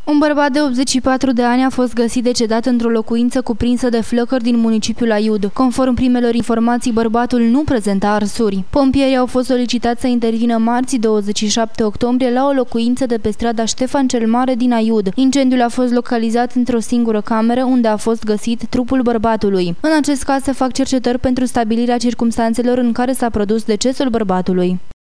Un bărbat de 84 de ani a fost găsit decedat într-o locuință cuprinsă de flăcări din municipiul Aiud. Conform primelor informații, bărbatul nu prezenta arsuri. Pompierii au fost solicitați să intervină marți, 27 octombrie, la o locuință de pe strada Ștefan cel Mare din Aiud. Incendiul a fost localizat într-o singură cameră, unde a fost găsit trupul bărbatului. În acest caz se fac cercetări pentru stabilirea circumstanțelor în care s-a produs decesul bărbatului.